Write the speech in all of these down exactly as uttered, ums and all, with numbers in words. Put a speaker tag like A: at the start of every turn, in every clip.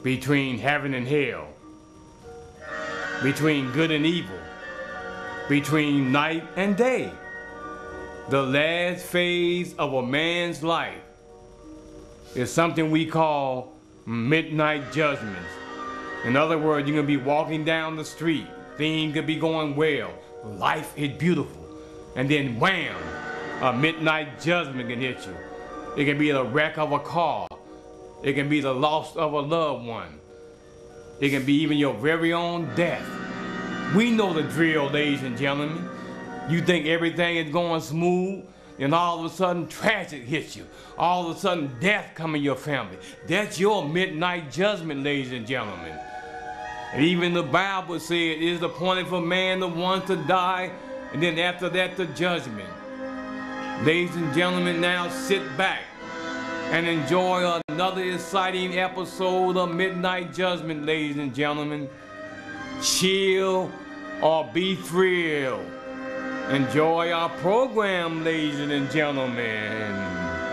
A: between heaven and hell, between good and evil, between night and day. The last phase of a man's life is something we call midnight judgments. In other words, you're gonna be walking down the street, things could be going well, life is beautiful, and then wham, a midnight judgment can hit you. It can be the wreck of a car. It can be the loss of a loved one. It can be even your very own death. We know the drill, ladies and gentlemen. You think everything is going smooth, and all of a sudden tragic hits you. All of a sudden death come in your family. That's your midnight judgment, ladies and gentlemen. And even the Bible said it is appointed for man the one to die, and then after that the judgment. Ladies and gentlemen, now sit back and enjoy another exciting episode of Midnight Judgment, ladies and gentlemen. Chill or be thrilled. Enjoy our program, ladies and gentlemen.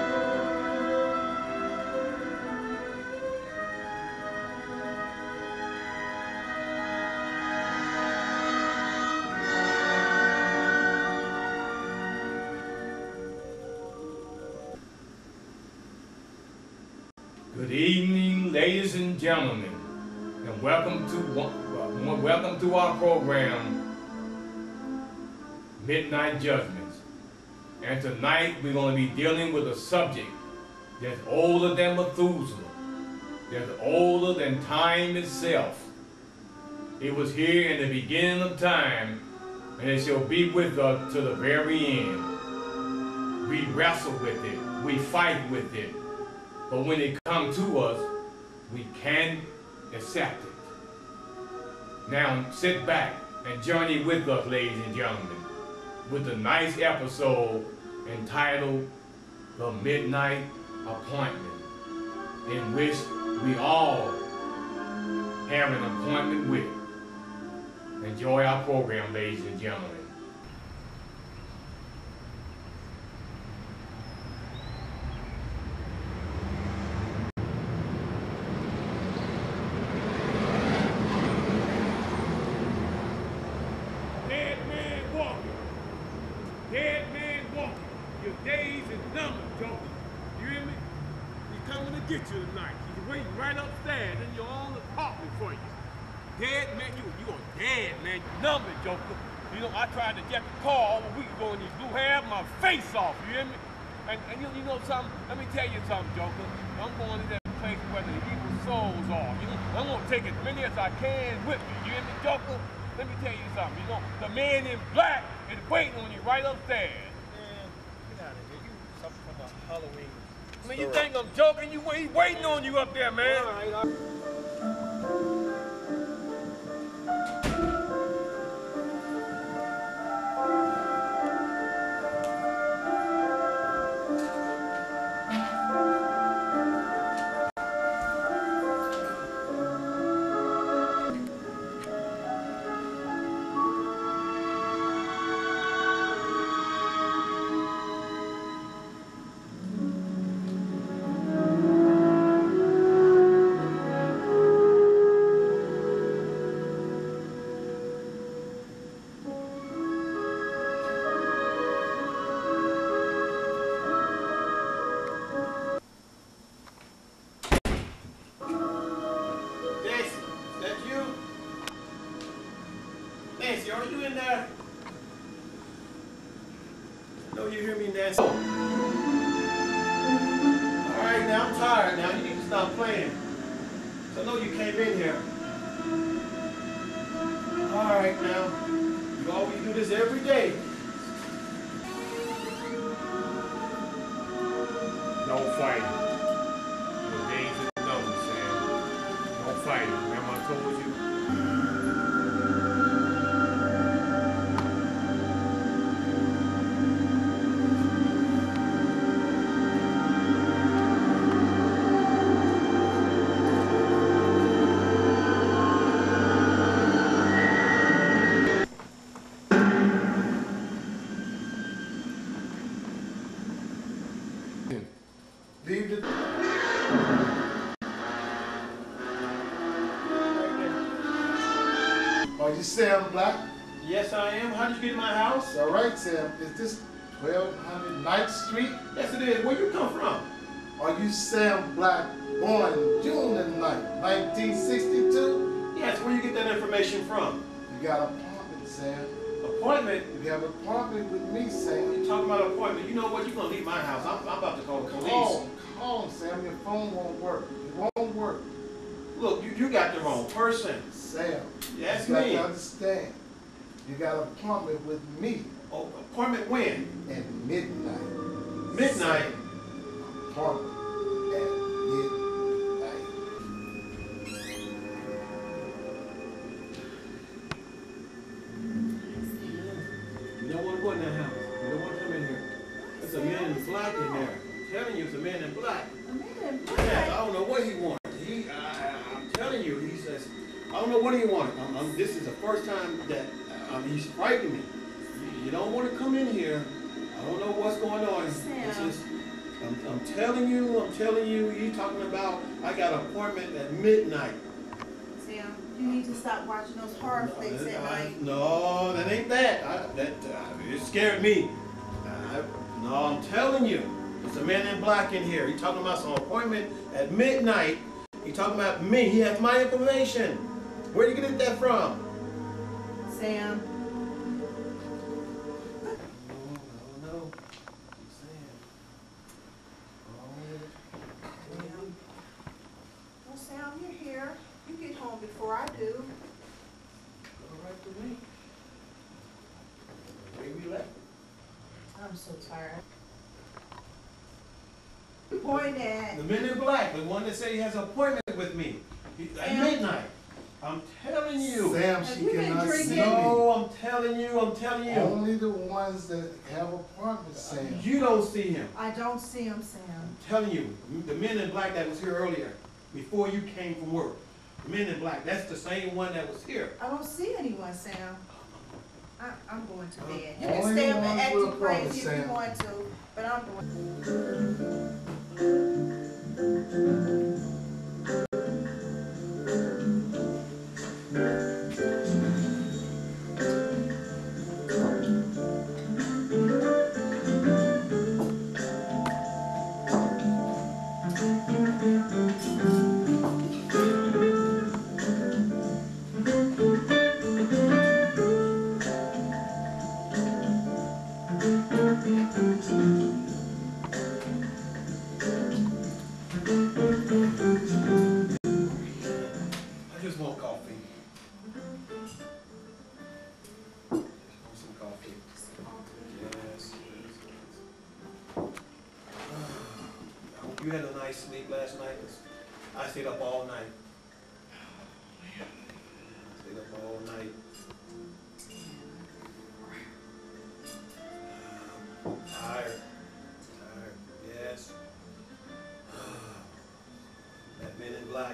A: Good evening, ladies and gentlemen, and welcome to uh, welcome to our program, Midnight Judgments. And tonight we're going to be dealing with a subject that's older than Methuselah, that's older than time itself. It was here in the beginning of time, and it shall be with us to the very end. We wrestle with it, we fight with it. But when it comes to us, we can accept it. Now sit back and journey with us, ladies and gentlemen, with a nice episode entitled The Midnight Appointment, in which we all have an appointment with. Enjoy our program, ladies and gentlemen.
B: Get you tonight. He's waiting right upstairs in your own apartment for you. Dead man, you you a dead man. You number, Joker. You know, I tried to jack the car over a week ago and these blue hair my face off, you hear me? And, and you, you know something? Let me tell you something, Joker. I'm going to that place where the evil souls are. You know, I'm gonna take as many as I can with me. You hear me, Joker? Let me tell you something. You know, the man in black is waiting on you right upstairs.
C: Man, get out of here. You something from a Halloween.
B: I mean, you think I'm joking? You he's waiting on you up there, man.
C: All right, all right. Nancy, are you in there? No, you hear me, Nancy? All right, now I'm tired now. You need to stop playing. I know you came in here. All right, now. You always do this every day.
A: Don't fight it. The days is numbered, Sam. Don't fight it. Remember I told you?
C: Leave the...
D: Are you Sam Black?
C: Yes, I am. How did you get in my house?
D: All right, Sam. Is this twelve hundred Ninth Street?
C: Yes, it is. Where you come from?
D: Are you Sam Black, born June the ninth, nineteen sixty-two?
C: Yes, where you get that information from?
D: You got an appointment, Sam.
C: Appointment?
D: You have an appointment with me, Sam.
C: You talking about appointment? You know what? You're gonna leave my house. I'm, I'm about to call the police.
D: Call, call, Sam. Your phone won't work. It won't work.
C: Look, you, you got the wrong person.
D: Sam.
C: That's
D: you got
C: me.
D: to understand. You got an appointment with me.
C: Oh, appointment when?
D: At midnight.
C: Midnight?
D: Sam. Appointment at midnight.
C: You don't want to go in that house. You don't want to come in here. There's a man in black in there. I'm telling you, it's a man in black.
E: A man in black?
C: Yes, I don't know what he wants. He, I, I'm telling you, he says, I don't know what he wants. I'm, I'm, this is the first time that um, he's frightening me. You, you don't want to come in here. I don't know what's going on. It's just, I'm, I'm telling you, I'm telling you, you talking about, I got an appointment at midnight.
E: Sam, you need to stop watching those horror flicks at
C: I-
E: night.
C: No, that ain't that. I, that uh, it scared me. I, no, I'm telling you, there's a man in black in here. He talking about some appointment at midnight. He talking about me. He has my information. Where did you get that from?
E: Sam.
C: No, no, no. Sam.
E: Well, Sam, you're here. You get home before I do.
C: Go right to me. Where we left?
E: I'm so tired. Point at.
C: The man in black, the one that said he has an appointment with me. He, at
E: Sam.
C: midnight. I'm telling you.
D: Sam,
E: Have
D: she
E: you been
D: cannot see
E: drinking?
D: me.
C: No, I'm telling you, I'm telling you.
D: Only the ones that have appointments, Sam.
C: You don't see him.
E: I don't see him, Sam.
C: I'm telling you, the men in black that was here earlier, before you came from work, the men in black, that's the same one that was here.
E: I don't see anyone, Sam. I, I'm going to bed. You
D: Only
E: can stay up
D: the
E: and
D: ones
E: act
D: with
E: too
D: appointments,
E: crazy if you
D: Sam.
E: want to, but I'm going.
C: I just want coffee. Just want some coffee. Yes. I hope you had a nice sleep last night. 'Cause I stayed up all night. Stayed up all night. Tired. Tired. Yes. That man in black.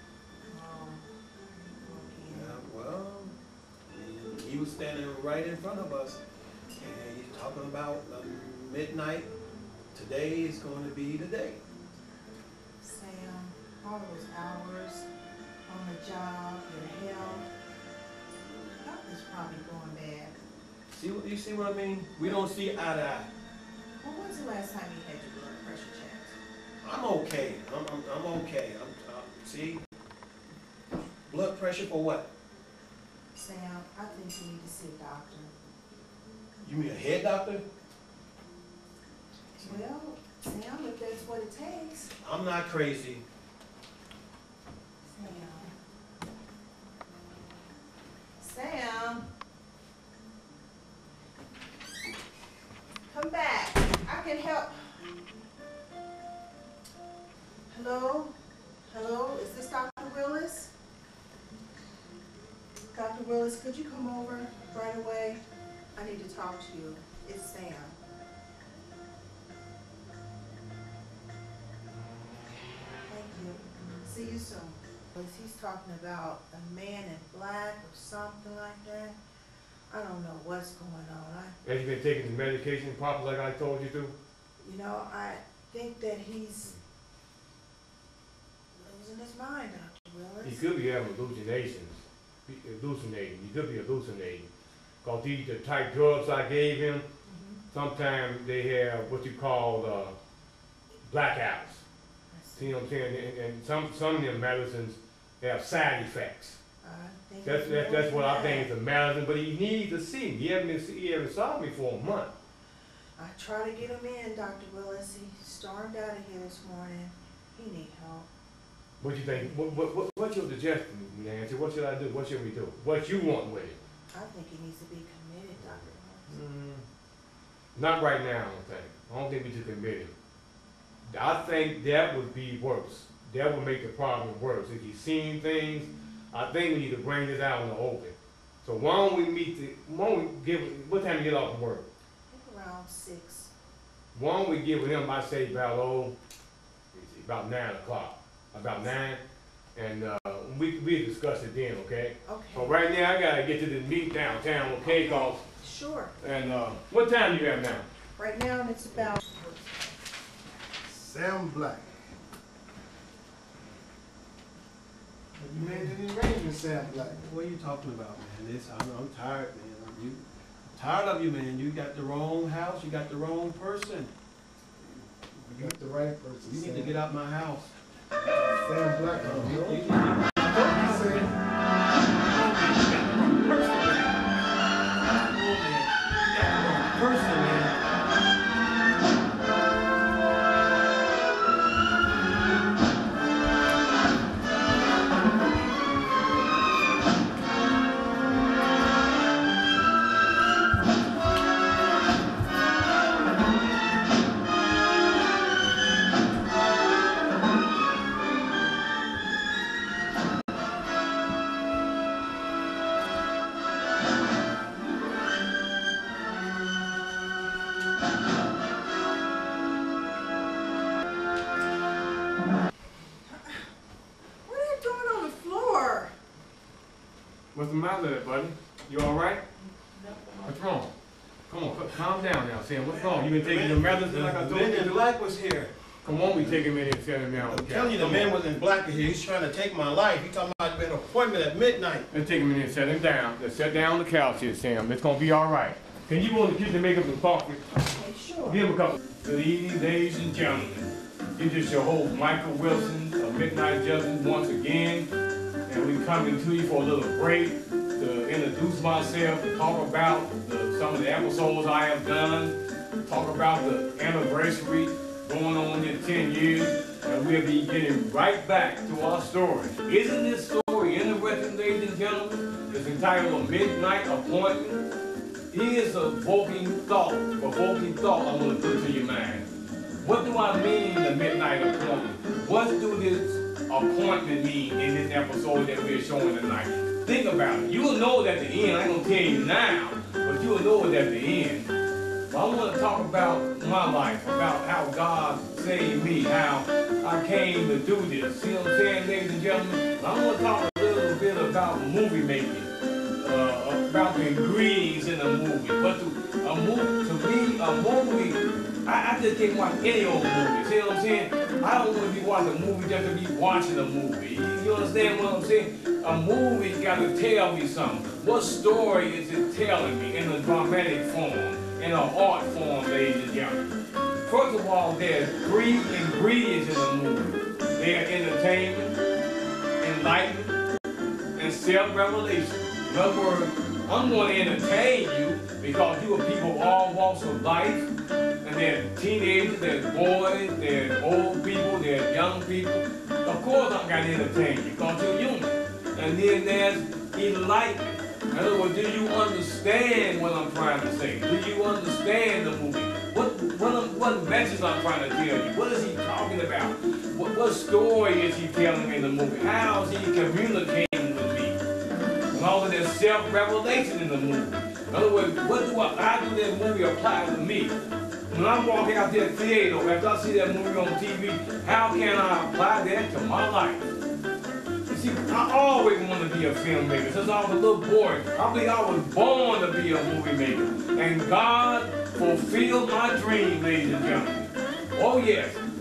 C: Yeah, well, he, he was standing right in front of us, and he's talking about um, midnight. Today is going to be the day.
E: Sam, all those hours on the job, your health, health is probably going bad.
C: See what you see what I mean? We don't see eye to eye.
E: Well, when's the last time you had your blood pressure checked?
C: I'm okay. I'm, I'm, I'm okay. I'm, uh, see? Blood pressure for what?
E: Sam, I think you need to see a doctor.
C: You mean a head doctor?
E: Well, Sam, if that's what it takes.
C: I'm not crazy.
E: Sam. Sam. Come back. I can help. Hello? Hello? Is this Doctor Willis? Doctor Willis, could you come over right away? I need to talk to you. It's Sam. Thank you. See you soon. He's talking about a man in black or something like that. I don't know what's going on. I,
A: Have you been taking the medication properly like I told you to?
E: you know, I think that he's losing his mind, Doctor Willis.
A: He could be having hallucinations. be hallucinating. He could be hallucinating. Because these the type drugs I gave him, sometimes they have what you call uh, blackouts. See what I'm saying? And, and some some of them medicines have side effects.
E: I think
A: That's
E: it's
A: that's,
E: more
A: that's what I
E: than
A: think
E: that.
A: is a medicine. But he needs to see me. He hasn't been, he hasn't saw me for a month.
E: I tried to get him in, Doctor Willis. He stormed out of here this morning. He need help.
A: What you think? What what what what's your suggestion, Nancy? What should I do? What should we do? What you want with it?
E: I think he needs to be committed, Doctor Willis.
A: Mm, not right now, I don't think. I don't think we should commit him. I think that would be worse. That would make the problem worse. If he's seeing things, I think we need to bring this out in the open. So why don't we meet the, why don't we give, what time you get off from work?
E: I think around six.
A: Why don't we give him, I say about, oh, let me see, about nine o'clock, about nine, and uh, we, we discuss it then, okay?
E: Okay.
A: So right now, I gotta get to this meet downtown, okay, cause,
E: Sure.
A: and uh, what time you have now?
E: Right now, it's about.
D: Sam Black. You made an arrangement, Sam Black.
C: What are you talking about, man? This, I'm, I'm tired, man. I'm, you, I'm tired of you, man. You got the wrong house. You got the wrong person.
D: You got the right person,
C: You
D: Sam.
C: need to get out my house.
D: Sam Black.
C: You,
D: You,
C: you,
D: you,
C: you,
D: you said,
C: person, man.
E: What are you doing on the floor?
A: What's the matter there, buddy? You all right? What's wrong? Come on, c- calm down now, Sam. What's wrong? You been taking your medicine like I
C: The
A: told
C: man
A: you
C: in
A: to?
C: black was here.
A: Come on, we take him in and set him down.
C: I'm telling you, the man was in black here. He's trying to take my life. He talking about an appointment at midnight.
A: Let's take him in and set him down. Let's set down on the couch here, Sam. It's gonna be all right. Can you go in the kitchen and make up some coffee?
E: Okay, sure.
A: Give him a couple. Good evening, ladies and gentlemen. This is your host, Michael Wilson of Midnight Justice once again. And we coming to you for a little break to introduce myself, to talk about the, some of the episodes I have done, talk about the anniversary going on in ten years, and we'll be getting right back to our story. Isn't this story interesting, ladies and gentlemen? It's entitled A Midnight Appointment. Here's a provoking thought, provoking thought I want to put to your mind. What do I mean, the midnight appointment? What do this appointment mean in this episode that we're showing tonight? Think about it. You'll know it at the end. I ain't gonna tell you now, but you'll know it at the end. But I want to talk about my life, about how God saved me, how I came to do this. See what I'm saying, ladies and gentlemen? I want to talk a little bit about movie making. Uh, about the ingredients in a movie. But to, a movie, to me, a movie, I, I just can't watch any old movie. See what I'm saying? I don't want to be watching a movie just to be watching a movie. You, you understand what I'm saying? A movie got to tell me something. What story is it telling me in a dramatic form, in an art form, ladies and gentlemen? First of all, there's three ingredients in a movie. They're entertainment, enlightenment, and self-revelation. In other words, I'm going to entertain you because you are people of all walks of life. And there's teenagers, there's boys, there's old people, there's young people. Of course I'm going to entertain you because you're human. And then there's enlightenment. In other words, do you understand what I'm trying to say? Do you understand the movie? What, what, what message I'm trying to tell you? What is he talking about? What, what story is he telling in the movie? How is he communicating with me? And all of this self-revelation in the movie. In other words, what do I, how do that movie apply to me? When I'm walking out that theater, after I see that movie on T V, how can I apply that to my life? You see, I always wanted to be a filmmaker. Since I was a little boy, I believe I was born to be a movie maker. And God fulfilled my dream, ladies and gentlemen. Oh yes.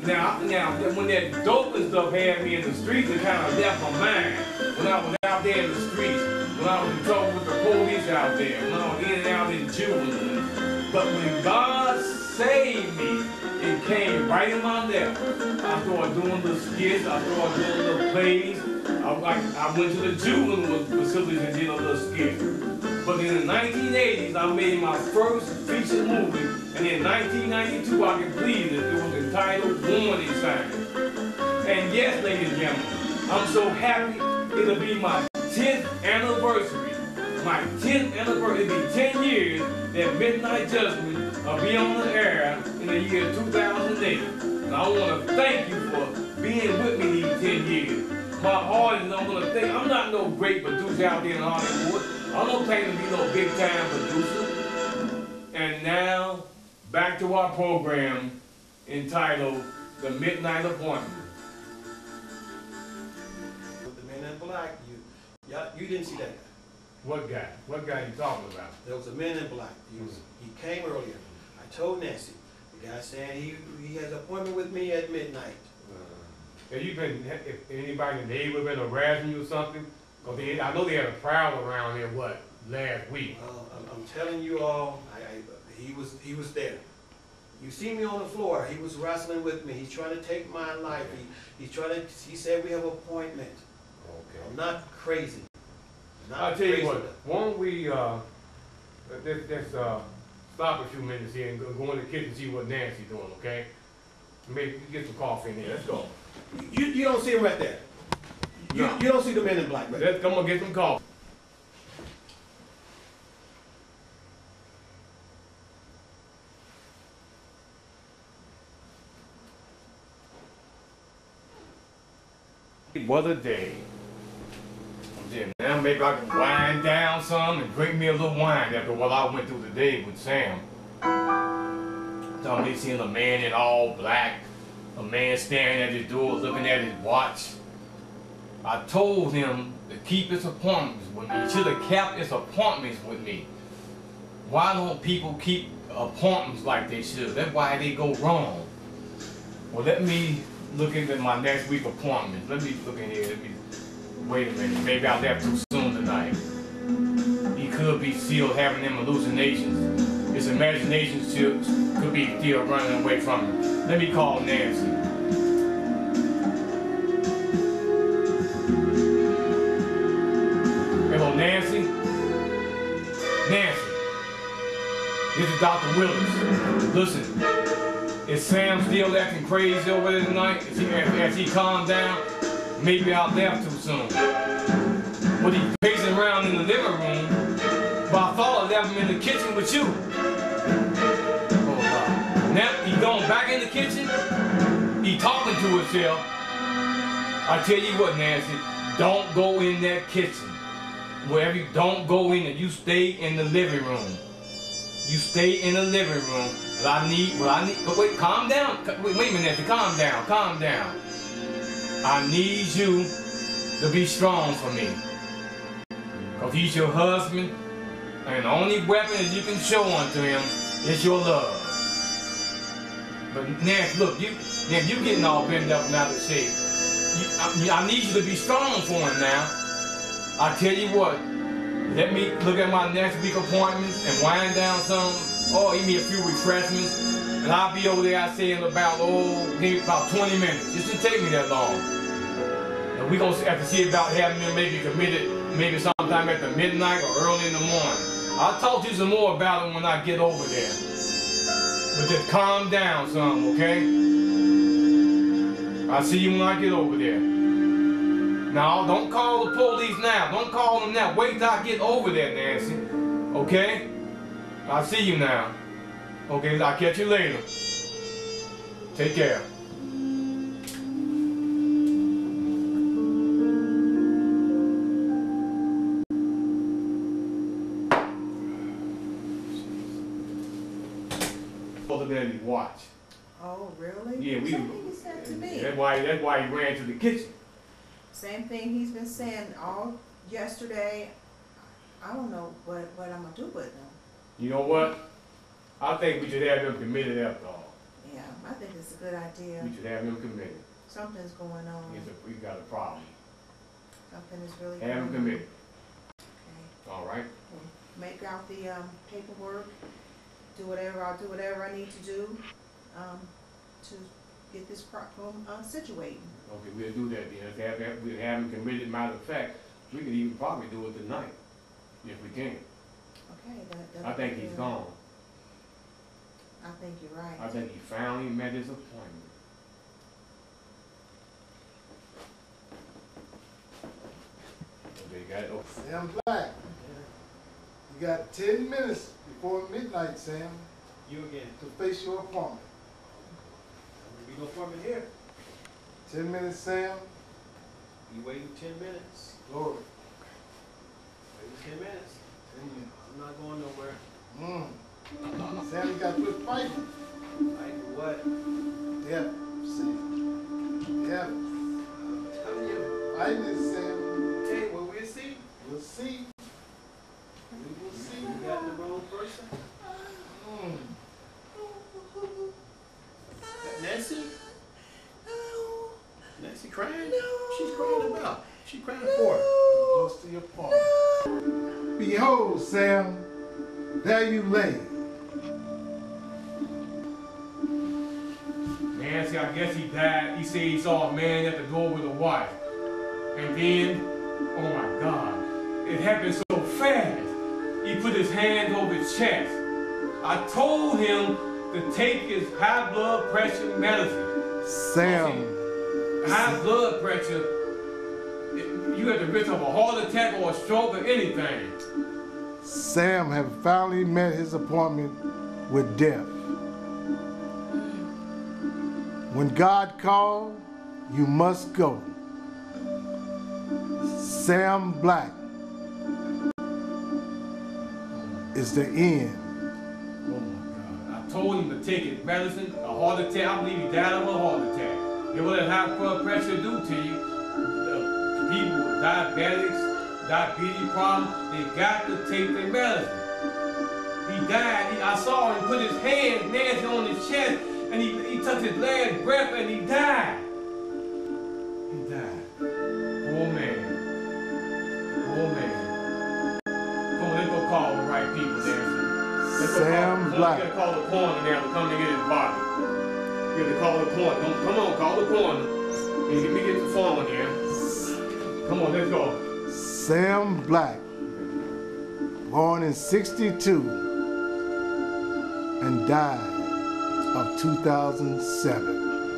A: Now, now, when that dope and stuff had me in the streets, it kind of left my mind. When I was out there in the streets, when I was in trouble with the police out there, when I was in and out in juvenile. But when God saved me, it came right in my lap. I started doing the skits, I started doing the plays. I, I, I went to the juvenile facilities and did a little skit. But in the nineteen eighties, I made my first feature movie, and in nineteen ninety-two, I completed it. It was entitled Warning Sign. And yes, ladies and gentlemen, I'm so happy it'll be my tenth anniversary. My tenth anniversary, it'll be ten years that Midnight Judgment will be on the air in the year two thousand eight. And I want to thank you for being with me these ten years. My audience, I'm going to thank, I'm not no great producer out there in Hollywood. I'm not claiming to be no big time producer. And now, back to our program entitled The Midnight Appointment.
C: With the Men in Black, you, yeah, you didn't see that guy.
A: What guy? What guy are you talking about?
C: There was a Man in Black. He was, he came earlier. I told Nancy. The guy saying he he has an appointment with me at midnight.
A: Have you been, if anybody in the neighborhood been harassing you or something? Because I know they had a prowl around here, what, last week?
C: Well, I'm, I'm telling you all, I, I, he was he was there. You see me on the floor. He was wrestling with me. He's trying to take my life. He, he's trying to. He said we have an appointment.
A: Okay.
C: I'm not crazy. Not
A: I'll tell you
C: crazy.
A: what, why don't we, uh, let's, let's uh, stop a few minutes here and go, go in the kitchen and see what Nancy's doing, okay? Maybe get some coffee in here. Let's go.
C: You, you don't see him right there. You,
A: No.
C: you don't see the Men in Black right there.
A: Let's come and get some coffee. What a day. Yeah, now maybe I can wind down some and drink me a little wine after what I went through today with Sam. Tell me seeing a man in all black, a man staring at his door, looking at his watch. I told him to keep his appointments with me. He should have kept his appointments with me. Why don't people keep appointments like they should? That's why they go wrong. Well, let me look into my next week appointments. Let me look in here. Let me, wait a minute. Maybe I left too soon tonight. He could be still having them hallucinations. His imagination still, could be still running away from him. Let me call Nancy. Hello, Nancy? Nancy, this is Doctor Willis. Listen, is Sam still acting crazy over there tonight? Is he, has he calmed down? Maybe I left too soon. But he's pacing around in the living room, but I thought I left him in the kitchen with you. Oh, God. Now he's going back in the kitchen? He talking to himself. I tell you what, Nancy, don't go in that kitchen. Wherever you don't go in it, you stay in the living room. You stay in the living room. But I need, well I need, but wait, calm down. Wait, wait a minute, Nancy, calm down, calm down. I need you to be strong for me. Because he's your husband, and the only weapon that you can show unto him is your love. But Nancy, look, you, Nancy, you getting all bent up and out of shape. You, I, I need you to be strong for him now. I tell you what, let me look at my next week appointments and wind down some, or eat me a few refreshments, and I'll be over there, I say, in about, oh, maybe about twenty minutes. It shouldn't take me that long. And we're going to have to see about having them maybe committed, maybe sometime at the midnight or early in the morning. I'll talk to you some more about it when I get over there. But just calm down some, okay? I'll see you when I get over there. Now, don't call the police now. Don't call them now. Wait till I get over there, Nancy. Okay? I'll see you now. Okay, I'll catch you later. Take care. Other than his watch.
E: Oh, really?
A: Yeah, we.
E: Same thing he said to me.
A: That's why. That's why he ran to the kitchen.
E: Same thing he's been saying all yesterday. I don't know what, what I'm gonna do with him.
A: You know what? I think we should have him committed after all.
E: Yeah. Yeah, I think it's a good idea.
A: We should have him committed.
E: Something's going on.
A: He's a, we got a problem.
E: Something is really
A: Have him
E: going on.
A: committed.
E: Okay.
A: All right?
E: Make out the, um, paperwork, do whatever, I'll do whatever I need to do, um, to get this problem, uh, situated.
A: Okay, we'll do that then. Let's have, have, we'll have him committed. Matter of fact, we could even probably do it tonight, if we can.
E: Okay, that, that.
A: I think he's gone.
E: I think you're right.
A: I think he finally met his appointment. Okay, got it. Oh.
D: Sam Black, you got ten minutes before midnight, Sam,
C: You again.
D: to face your appointment.
C: There'll be no appointment here.
D: Ten minutes, Sam.
C: You waiting ten minutes.
D: Glory.
C: Waiting ten minutes.
D: Ten minutes.
C: I'm not going nowhere.
D: Mm. Sam, you got to quit fighting.
C: Like what?
D: Yeah, Sam. Yeah.
C: I'm telling you.
D: Fighting is Sam.
C: Hey, well, we'll see.
D: We'll see. We will see.
C: You got the wrong person.
D: Mm.
C: That Nancy? Nancy crying? She's crying about. She's crying for it.
D: Close to your partner. Behold, Sam, there you lay.
A: Nancy, I guess he died. He said he saw a man at the door with a wife. And then, oh my God, it happened so fast. He put his hand over his chest. I told him to take his high blood pressure medicine.
D: Sam.
A: High blood pressure, it- you at the risk of a heart attack or a stroke or anything.
D: Sam had finally met his appointment with death. When God called, you must go. Sam Black is the end.
A: Oh my God. I told him to take his medicine, a heart attack. I believe he died of a heart attack. And what does high blood pressure do to you? The people with diabetics, diabetes problems, they got to take their medicine. He died. He, I saw him put his hand, Nancy, on his chest, and he, he took his last breath and he died. He died. Poor man. Poor man. Come on, let's go call the right people, Nancy. Let's go
D: Sam
A: call,
D: Black.
A: We gotta call the coroner now to come to get his body. We have to call the coroner. Come, come on, call the coroner. And let me get the phone here. Come on, let's go.
D: Sam Black, born in sixty-two and died of two thousand seven.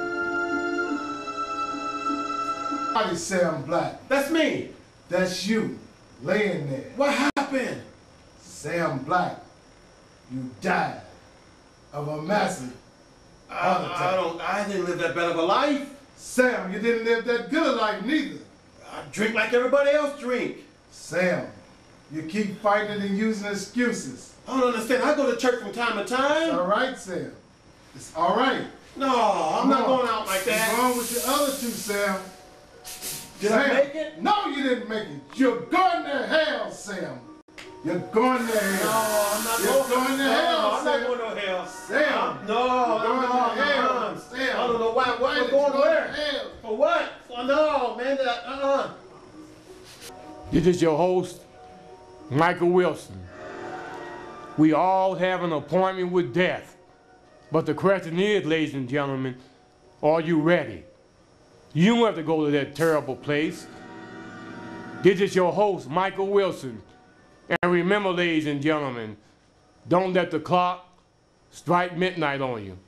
D: Howdy, Sam Black.
C: That's me.
D: That's you, laying there.
C: What happened?
D: Sam Black, you died of a massive heart
C: I,
D: attack.
C: I don't. I didn't live that bad of a life.
D: Sam, you didn't live that good a life neither.
C: I drink like everybody else drink.
D: Sam, you keep fighting and using excuses.
C: I don't understand. I go to church from time to
D: It's
C: time.
D: all right, Sam. It's all right.
C: No, I'm
D: Come
C: not
D: on.
C: going out like
D: What's
C: that.
D: wrong with the other two, Sam?
C: Did
D: Sam,
C: I make it?
D: No, you didn't make it. You're going to hell, Sam. You're going to
C: No,
D: hell.
C: I'm not
D: You're
C: going,
D: going to
C: no,
D: hell,
C: I'm
D: Sam.
C: not going to hell.
D: Sam,
C: I'm- no,
D: you're
C: I'm
D: going
C: not
D: to hell.
C: uh-uh.
D: Sam,
C: I don't know why. Why
D: why
C: am I
D: did
C: going
D: you go
C: where?
D: to hell?
C: For what? For no, man. That, uh-uh.
A: This is your host, Michael Wilson. We all have an appointment with death. But the question is, ladies and gentlemen, are you ready? You don't have to go to that terrible place. This is your host, Michael Wilson. And remember, ladies and gentlemen, don't let the clock strike midnight on you.